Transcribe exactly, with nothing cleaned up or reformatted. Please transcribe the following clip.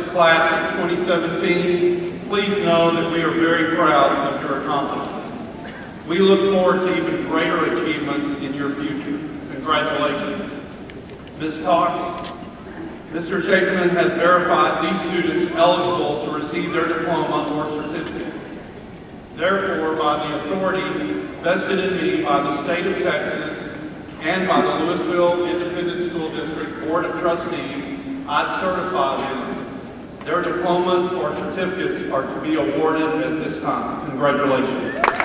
class of twenty seventeen, please know that we are very proud of your accomplishments. We look forward to even greater achievements in your future. Congratulations. Miz Cox, Mister Schaeferman has verified these students eligible to receive their diploma or certificate. Therefore, by the authority vested in me by the state of Texas and by the Louisville Independent School District Board of Trustees, I certify them. Their diplomas or certificates are to be awarded at this time. Congratulations.